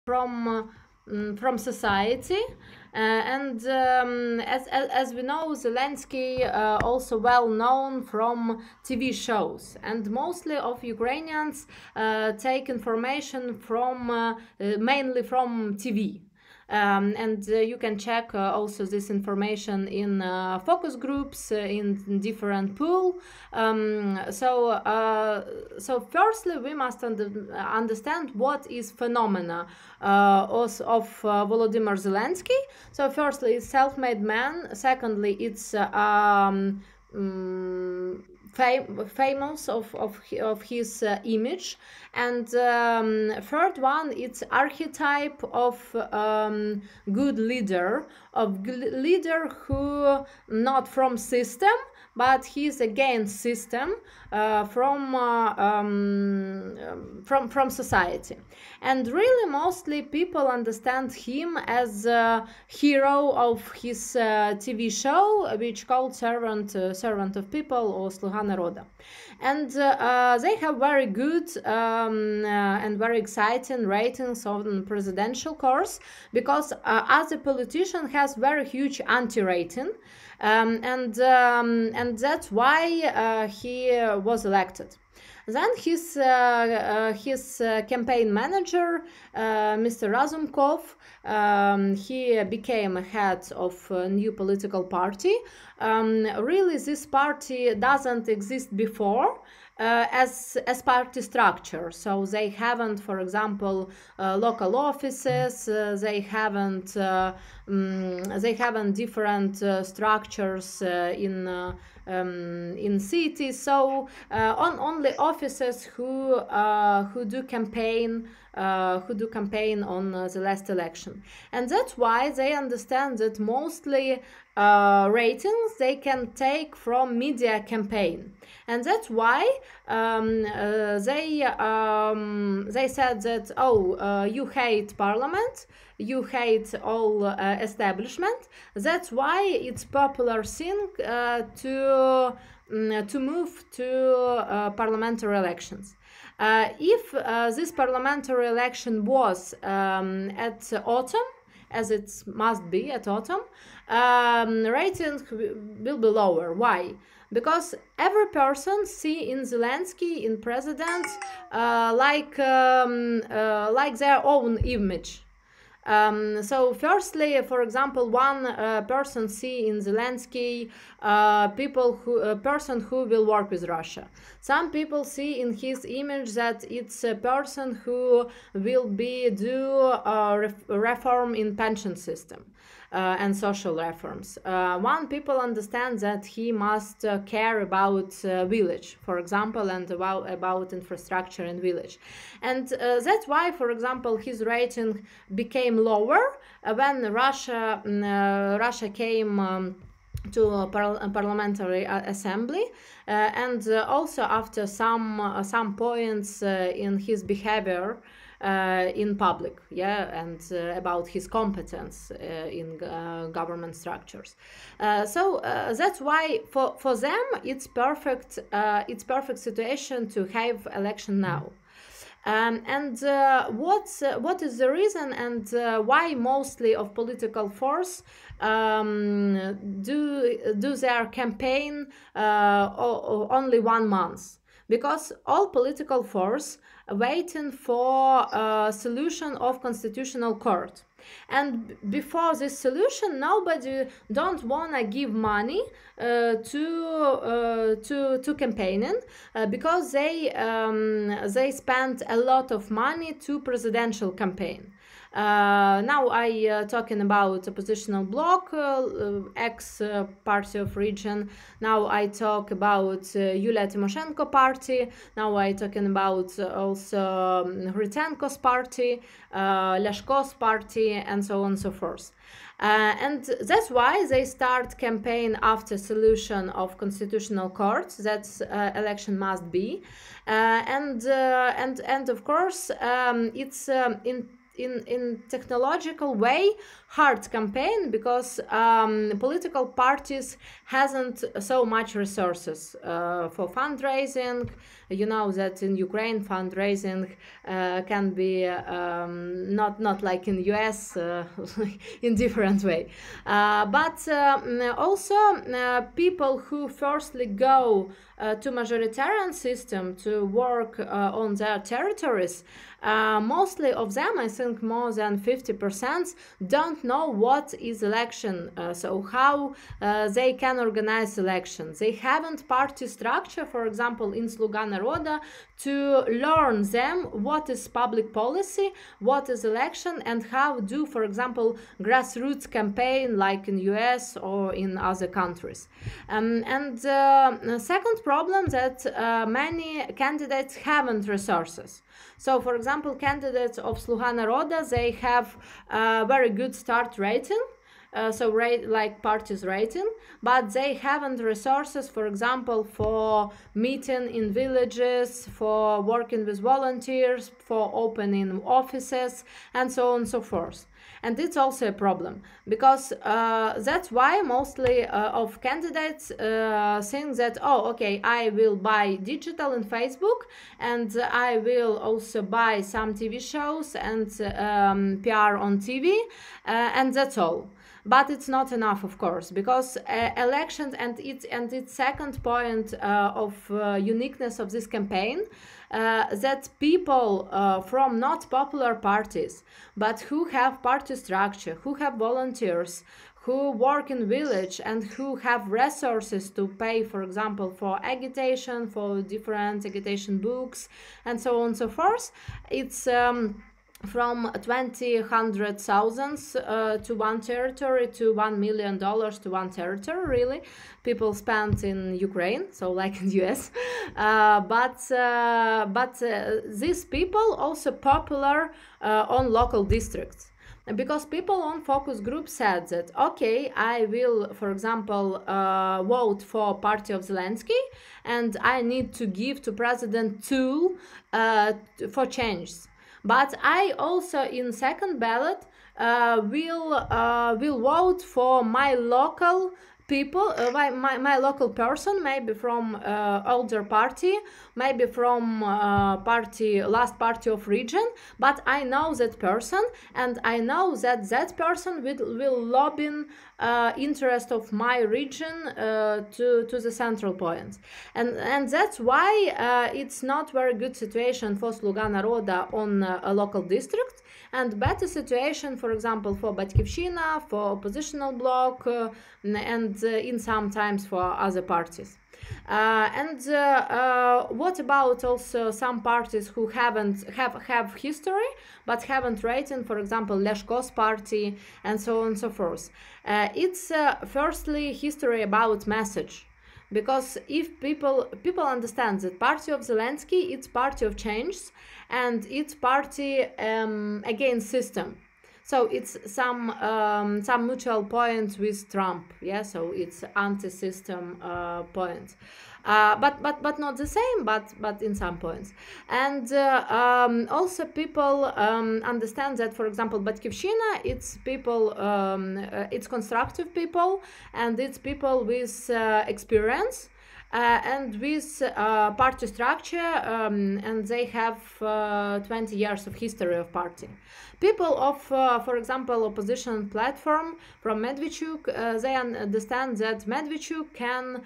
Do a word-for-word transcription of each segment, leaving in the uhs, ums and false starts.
from uh, mm, from society. Uh, and um, as, as, as we know, Zelensky uh, also well known from T V shows, and mostly of Ukrainians uh, take information from uh, uh, mainly from T V. Um, and uh, you can check uh, also this information in uh, focus groups uh, in different pool. Um, so, uh, so firstly, we must under understand what is phenomena uh, also of uh, Volodymyr Zelensky. So, firstly, it's self-made man. Secondly, it's uh, um, um, fam famous of, of, of his uh, image. And um, third one, it's archetype of um, good leader, of leader who not from system, but he's against system uh, from uh, um, from from society. And really, mostly people understand him as a hero of his uh, T V show, which called Servant uh, Servant of People or Sluga Народа. And uh, they have very good um, uh, and very exciting ratings on the presidential course, because uh, as a politician has very huge anti-rating, um, and um, and that's why uh, he was elected. Then his uh, uh, his uh, campaign manager, uh, Mister Razumkov, um, he became a head of a new political party. Um, really, this party doesn't exist before. Uh, as as party structure, so they haven't, for example, uh, local offices. Uh, they haven't uh, um, they haven't different uh, structures uh, in uh, um, in cities. So uh, on only offices who uh, who do campaign. Uh, who do campaign on uh, the last election. And that's why they understand that mostly uh, ratings they can take from media campaign. And that's why um, uh, they um, they said that, oh, uh, you hate parliament, you hate all uh, establishment. That's why it's popular thing uh, to um, to move to uh, parliamentary elections. Uh, if uh, this parliamentary election was um, at autumn, as it must be at autumn, um, rating will be lower. Why? Because every person see in Zelensky, in president, uh, like um, uh, like their own image. Um, so firstly, for example, one uh, person see in Zelensky uh, people who a person who will work with Russia. Some people see in his image that it's a person who will be do a ref reform in pension system. Uh, and social reforms. Uh, one people understand that he must uh, care about uh, village, for example, and about, about infrastructure in village. And uh, that's why, for example, his rating became lower uh, when Russia, uh, Russia came um, to a, par a parliamentary assembly, uh, and uh, also after some, uh, some points uh, in his behavior Uh, in public, yeah, and uh, about his competence uh, in uh, government structures. Uh, so uh, that's why for for them it's perfect. Uh, it's perfect situation to have election now. Um, and uh, what's, uh, what is the reason and uh, why mostly of political force um, do do their campaign uh, only one month? Because all political force waiting for a solution of constitutional court. And before this solution, nobody don't wanna give money uh, to uh, to to campaigning uh, because they um, they spend a lot of money to presidential campaign. Uh, now I uh, talking about oppositional bloc, uh, uh, ex uh, party of region. Now I talk about uh, Yulia Tymoshenko party. Now I talking about uh, also um, Hrytenko's party, uh, Lyashko's party, and so on and so forth. Uh, and that's why they start campaign after solution of constitutional court. That's uh, election must be, uh, and uh, and and of course um, it's um, in. In, in technological way hard campaign because um, political parties hasn't so much resources uh, for fundraising. You know that in Ukraine fundraising uh, can be um, not not like in U S uh, in different way. Uh, but uh, also uh, people who firstly go uh, to majoritarian system to work uh, on their territories, uh, mostly of them, I think more than fifty percent, don't know what is election, uh, so how uh, they can organize elections. They haven't party structure, for example, in Sluga Naroda, to learn them what is public policy, what is election, and how do, for example, grassroots campaign like in U S or in other countries. Um, and uh, second problem that uh, many candidates haven't resources. So, for example, candidates of Sluga Naroda, they have a very good start rating, uh, so rate like parties rating, but they haven't resources, for example, for meeting in villages, for working with volunteers, for opening offices, and so on and so forth. And it's also a problem, because uh, that's why mostly uh, of candidates uh, think that, oh, okay, I will buy digital in Facebook, and I will also buy some T V shows and um, P R on T V, uh, and that's all. But it's not enough, of course, because uh, elections, and its and its second point uh, of uh, uniqueness of this campaign, uh, that people uh, from not popular parties, but who have party structure, who have volunteers, who work in village, and who have resources to pay, for example, for agitation, for different agitation books, and so on and so forth. It's um, from twenty hundred thousands uh, to one territory to one million dollars to one territory, really, people spent in Ukraine, so like in U S. Uh, but uh, but uh, these people also popular uh, on local districts. Because people on focus group said that, okay, I will, for example, uh, vote for party of Zelensky, and I need to give to president tool uh, for change. But I also, in second ballot, uh, will uh, will vote for my local people, uh, my, my, my local person, maybe from uh, older party, maybe from uh, party, last party of region, but I know that person, and I know that that person will, will lobby uh, interest of my region uh, to, to the central points. And, and that's why uh, it's not very good situation for Sluga Naroda on uh, a local district, and better situation, for example, for Batkivshina, for oppositional bloc, uh, and uh, in sometimes for other parties. Uh, and uh, uh, what about also some parties who haven't have have history but haven't rated, for example, Leshko's party, and so on and so forth. Uh, it's uh, firstly history about message. Because if people people understand that party of Zelensky, it's party of change, and it's party um, against system. So it's some um, some mutual points with Trump, yeah. So it's anti-system uh, points, uh, but but but not the same, but but in some points. And uh, um, also people um, understand that, for example, Batkivshina, it's people, um, uh, it's constructive people, and it's people with uh, experience. Uh, and with uh, party structure, um, and they have uh, twenty years of history of party. People of, uh, for example, opposition platform from Medvedchuk, uh, they understand that Medvedchuk can,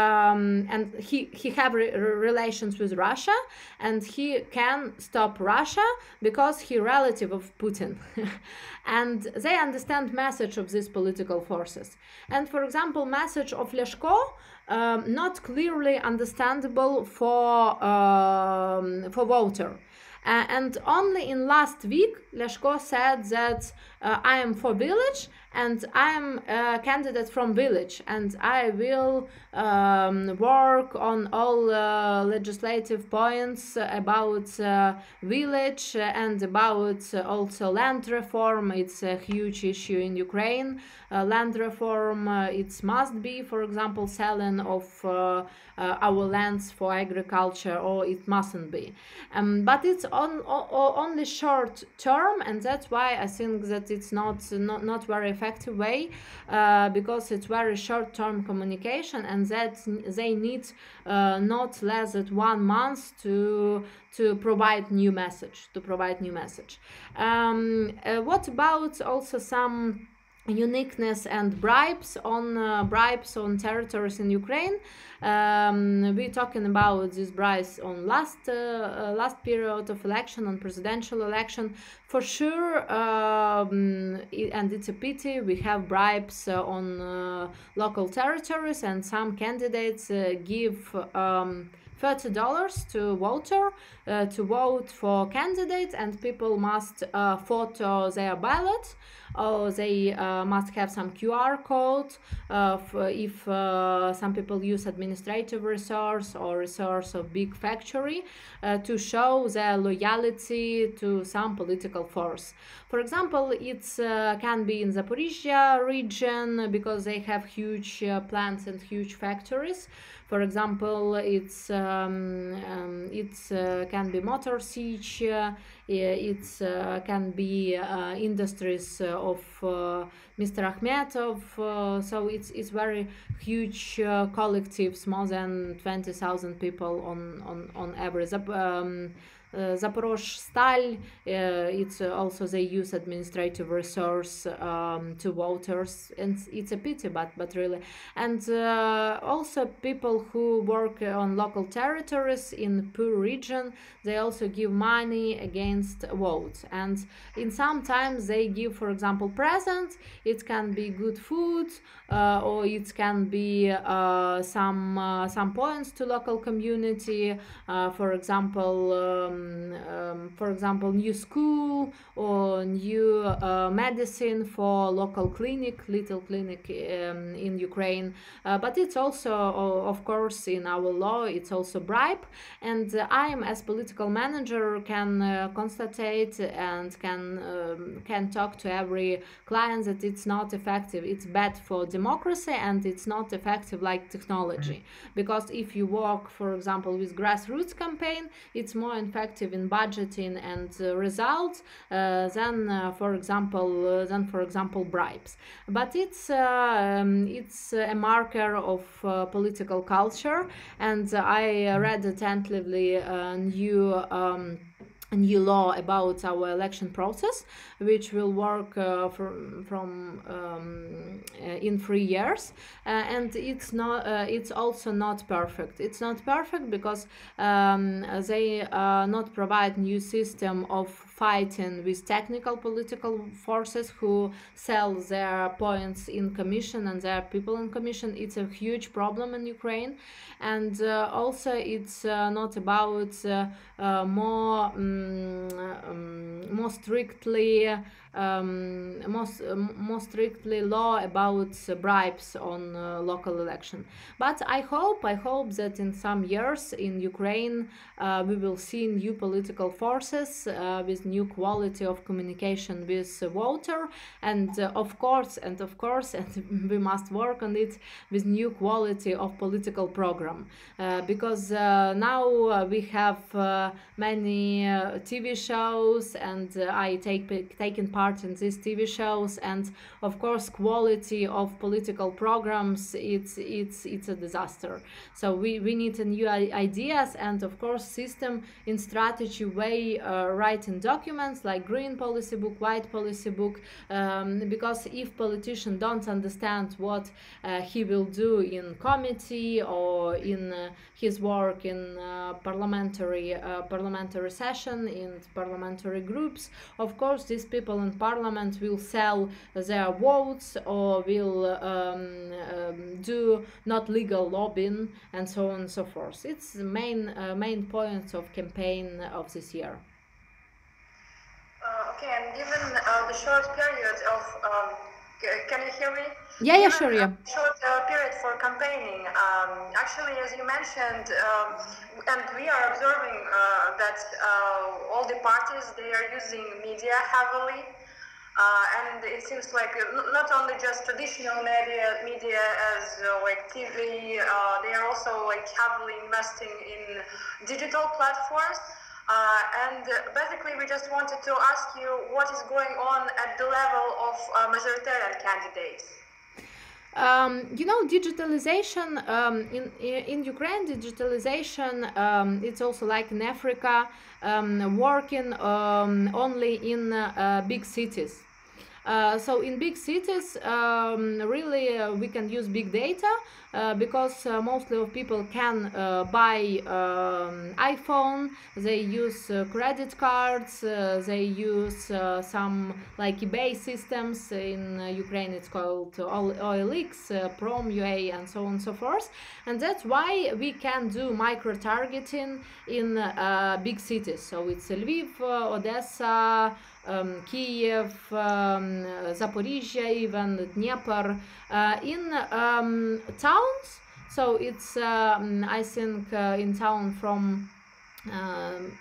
um, and he, he have re relations with Russia, and he can stop Russia because he relative of Putin. And they understand message of these political forces. And, for example, message of Leshko, Um, not clearly understandable for um, for voter. Uh, and only in last week, Leshko said that uh, I am for village, and I am a candidate from village, and I will um, work on all uh, legislative points about uh, village and about uh, also land reform. It's a huge issue in Ukraine. Uh, land reform, uh, it must be, for example, selling of uh, uh, our lands for agriculture, or it mustn't be. Um, but it's on, o only short term, and that's why I think that it's not not, not very effective way uh, because it's very short-term communication, and that they need uh, not less than one month to to provide new message to provide new message. Um, uh, what about also some uniqueness and bribes on uh, bribes on territories in Ukraine? Um, we're talking about these bribes on last uh, uh, last period of election, on presidential election, for sure, um, it, and it's a pity we have bribes uh, on uh, local territories, and some candidates uh, give um, thirty dollars to voter uh, to vote for candidate, and people must uh, photo their ballot, or they uh, must have some Q R code uh, if uh, some people use administrative resource or resource of big factory uh, to show their loyalty to some political force. For example, it uh, can be in Zaporizhia region because they have huge uh, plants and huge factories. For example, it's um, um, it uh, can be Motor Siege, uh, it uh, can be uh, industries uh, of uh, Mister Akhmetov. Uh, so it's it's very huge uh, collectives, more than twenty thousand people on on on average. Um, Uh, Zaporozhstal, uh, it's uh, also they use administrative resource um, to voters, and it's a pity, but but really. And uh, also people who work on local territories in poor region, they also give money against votes, and in sometimes they give, for example, presents. It can be good food, uh, or it can be uh, some uh, some points to local community, uh, for example. Um, Um, for example, new school or new uh, medicine for local clinic, little clinic um, in Ukraine. Uh, but it's also, of course, in our law, it's also bribe. And uh, I am, as political manager, can uh, constatate and can um, can talk to every client that it's not effective. It's bad for democracy, and it's not effective like technology. Because if you work, for example, with grassroots campaign, it's more effective in budgeting and uh, results uh, than, uh, for example, uh, than for example bribes. But it's uh, um, it's a marker of uh, political culture, and I read attentively a new. Um, A new law about our election process, which will work uh, from from um, uh, in three years, uh, and it's not. Uh, it's also not perfect. It's not perfect because um, they uh, not provide new system of fighting with technical political forces who sell their points in commission and their people in commission. It's a huge problem in Ukraine, and uh, also it's uh, not about uh, uh, more. Um, Um, more strictly um, most, uh, more strictly law about uh, bribes on uh, local election. But I hope I hope that in some years in Ukraine uh, we will see new political forces uh, with new quality of communication with the voter, and uh, of course and of course and we must work on it with new quality of political program, uh, because uh, now uh, we have uh, many uh, T V shows, and uh, I take taken part in these T V shows, and of course quality of political programs, it's it's it's a disaster. So we, we need a new ideas, and of course system in strategy way, uh, writing documents like green policy book, white policy book, um, because if politicians don't understand what uh, he will do in committee or in uh, his work in uh, parliamentary uh, parliamentary session, in parliamentary groups, of course these people in parliament will sell their votes or will um, um, do not legal lobbying, and so on and so forth. It's the main uh, main points of campaign of this year. Uh, okay, and given uh, the short period of um, can you hear me? Yeah, yeah, sure, yeah. Short uh, period for campaigning. Um, actually, as you mentioned, um, and we are observing uh, that uh, all the parties, they are using media heavily, uh, and it seems like not only just traditional media, media as uh, like T V, uh, they are also like heavily investing in digital platforms. Uh, and basically, we just wanted to ask you what is going on at the level of uh, majoritarian candidates? Um, you know, digitalization um, in in Ukraine, digitalization um, it's also like in Africa, um, working um, only in uh, uh, big cities. Uh, so in big cities, um, really uh, we can use big data uh, because uh, mostly of people can uh, buy um, iPhone. They use uh, credit cards. Uh, they use uh, some like eBay systems. In uh, Ukraine, it's called O L X, uh, Prom.ua, and so on and so forth. And that's why we can do micro targeting in uh, big cities. So it's Lviv, uh, Odessa. Um, Kiev, um, Zaporizhia, even Dnieper, uh, in um, towns. So it's, um, I think, uh, in town from um,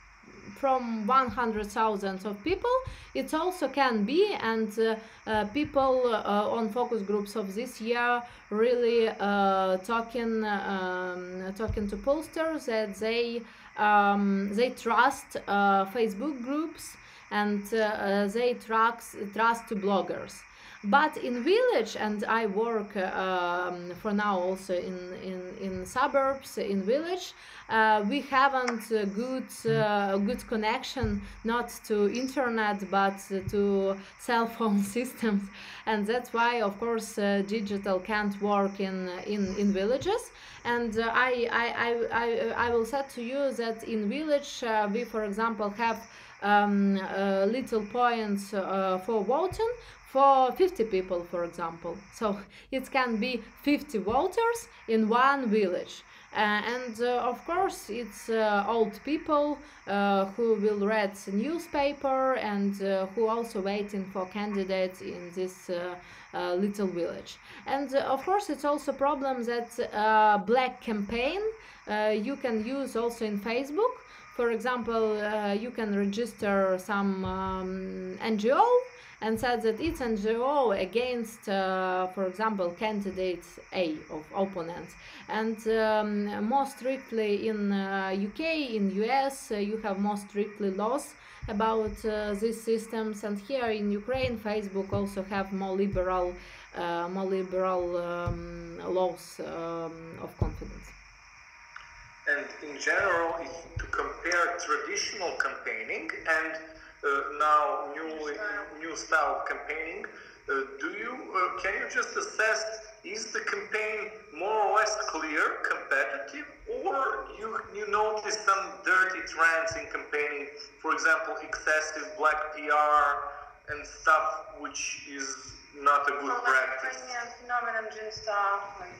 from one hundred thousand of people. It also can be, and uh, uh, people uh, on focus groups of this year really uh, talking um, talking to pollsters that they um, they trust uh, Facebook groups, and uh, they trust trust to bloggers. But in village, and I work um, for now also in, in, in suburbs, in village, uh, we haven't a good, uh, good connection, not to internet, but to cell phone systems. And that's why, of course, uh, digital can't work in, in, in villages. And uh, I, I, I, I will say to you that in village, uh, we, for example, have um, uh, little points uh, for voting, for fifty people, for example. So it can be fifty voters in one village. Uh, and uh, of course it's uh, old people uh, who will read the newspaper, and uh, who also waiting for candidates in this uh, uh, little village. And uh, of course it's also a problem that uh, black campaign uh, you can use also in Facebook. For example, uh, you can register some um, N G O and said that it's N G O against, uh, for example, candidate A of opponents. And um, more strictly in uh, U K, in U S, uh, you have more strictly laws about uh, these systems. And here in Ukraine, Facebook also have more liberal, uh, more liberal um, laws um, of confidence. And in general, to compare traditional campaigning and uh, now new new style of campaigning, uh, do you uh, can you just assess, is the campaign more or less clear, competitive, or you you notice some dirty trends in campaigning, for example, excessive black P R and stuff which is not a good Oh, practice? Like phenomenon, just uh, like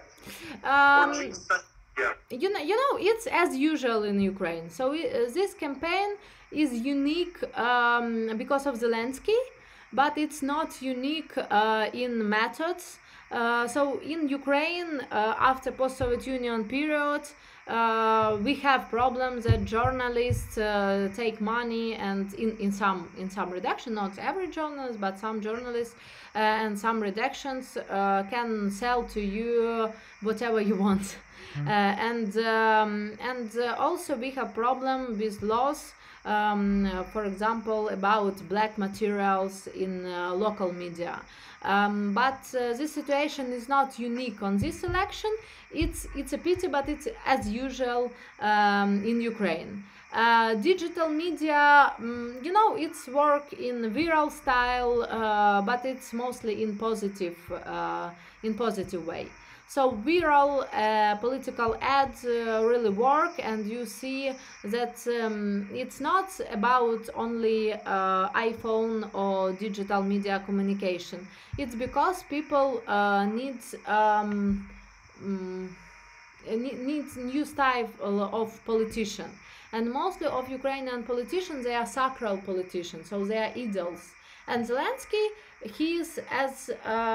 Yeah. Um, Or just, yeah. You know, you know, it's as usual in Ukraine. So uh, this campaign is unique um, because of Zelensky, but it's not unique uh, in methods. Uh, so in Ukraine, uh, after post-Soviet Union period, uh, we have problems that journalists uh, take money, and in, in some in some redaction, not every journalist, but some journalists uh, and some redactions uh, can sell to you whatever you want. Uh, and um, and uh, also we have problem with laws, um, uh, for example, about black materials in uh, local media. Um, but uh, this situation is not unique on this election. It's it's a pity, but it's as usual um, in Ukraine. Uh, digital media, um, you know, it's work in viral style, uh, but it's mostly in positive uh, in positive way. So viral uh, political ads uh, really work, and you see that um, it's not about only uh, iPhone or digital media communication. It's because people uh, need um, um, needs new type of politician, and mostly of Ukrainian politicians, they are sacral politicians, so they are idols. And Zelensky, he is as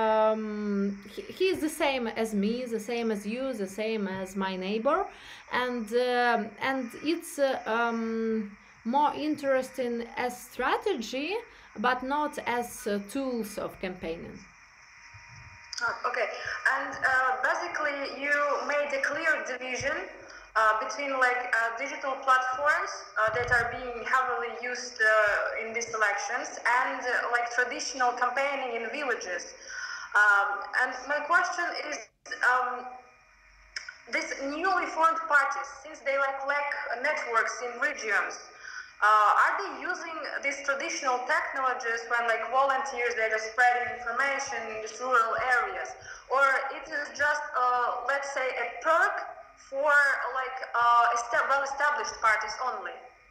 um, he, he is the same as me, the same as you, the same as my neighbor, and uh, and it's uh, um, more interesting as strategy, but not as uh, tools of campaigning. Oh, okay, and uh, basically you made a clear division uh, between like uh, digital platforms uh, that are being heavily used uh, in these elections and uh, like traditional campaigning in villages. Um, and my question is, um, these newly formed parties, since they like lack networks in regions, uh, are they using these traditional technologies when like volunteers, they're just spreading information in these rural areas? Or it is just, uh, let's say, a perk for like uh, well-established parties only?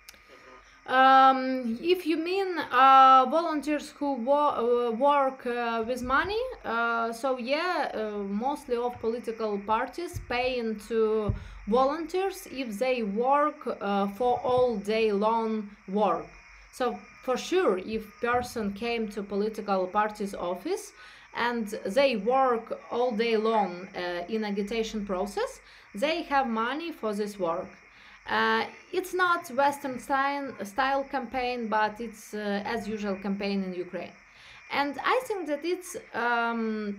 Um, if you mean uh, volunteers who wo- uh, work uh, with money, uh, so yeah, uh, mostly of political parties pay into volunteers if they work uh, for all day long work. So for sure, if person came to political party's office and they work all day long uh, in agitation process, they have money for this work. Uh, it's not Western style, style campaign, but it's uh, as usual campaign in Ukraine. And I think that it's um,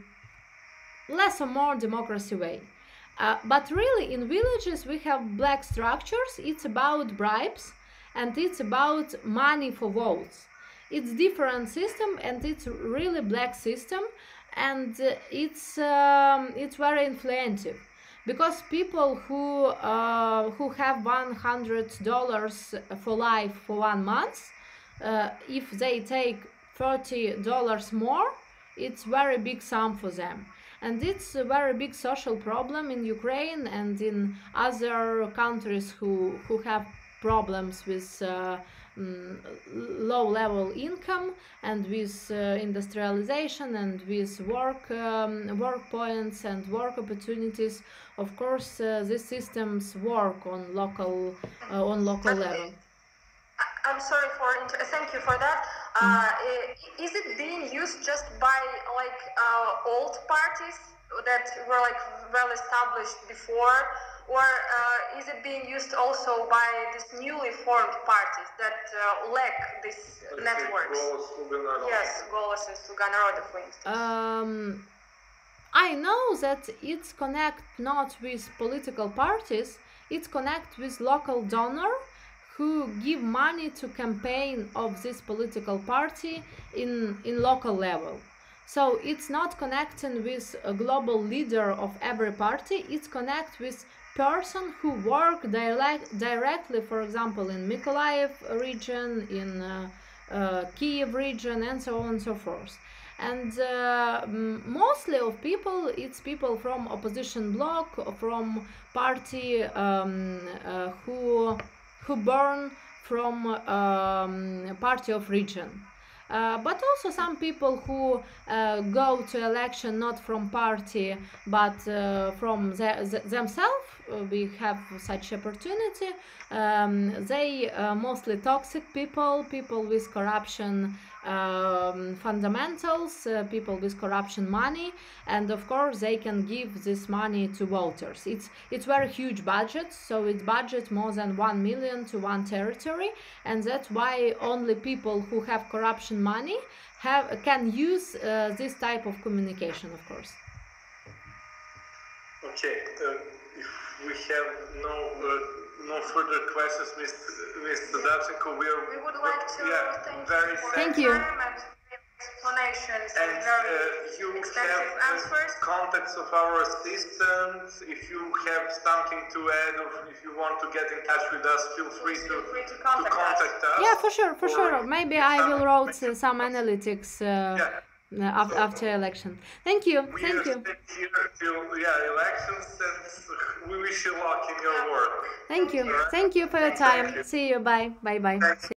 less or more democracy way. Uh, but really in villages we have black structures, it's about bribes and it's about money for votes. It's different system and it's really black system, and uh, it's, um, it's very influential. Because people who uh, who have one hundred dollars for life for one month, uh, if they take thirty dollars more, it's very big sum for them, and it's a very big social problem in Ukraine and in other countries who who have problems with uh, um, low level income and with uh, industrialization and with work um, work points and work opportunities. Of course, uh, these systems work on local uh, on local But level. I'm sorry for inter- thank you for that. Uh, is it being used just by like uh, old parties that were like well established before, or uh, is it being used also by these newly formed parties that uh, lack these networks? Yes, Голос и Слуга народа, for instance. Um, I know that it's connect not with political parties, it's connect with local donor who give money to campaign of this political party in, in local level. So it's not connecting with a global leader of every party, it's connect with person who work direct, directly, for example, in Mykolaiv region, in uh, uh, Kiev region, and so on and so forth. And uh, mostly of people, it's people from opposition bloc, from party um, uh, who who born from um, party of region. Uh, but also some people who uh, go to election not from party but uh, from the, the, themselves. Uh, we have such opportunity. Um, they uh, mostly toxic people, people with corruption um, fundamentals, uh, people with corruption money, and of course they can give this money to voters. It's it's very huge budget, so it's budget more than one million to one territory, and that's why only people who have corruption money have can use uh, this type of communication, of course. Okay, uh, if we have no uh, no further questions, Mister Davchenko, we are we would like to yeah, thank very you for thank your you. time and explanations and and very uh, you extensive have answers. Uh, contacts of our assistants. If you have something to add, or if you want to get in touch with us, feel free Please to, feel free to to contact us. contact us. Yeah, for sure, for or sure. Maybe I will write uh, some analytics uh, Yeah. after, after election. Thank you, We thank are you, staying here till yeah elections, and we wish you luck in your work. thank you, thank you for your Thank time. you. See you, bye, bye, bye. Thank you.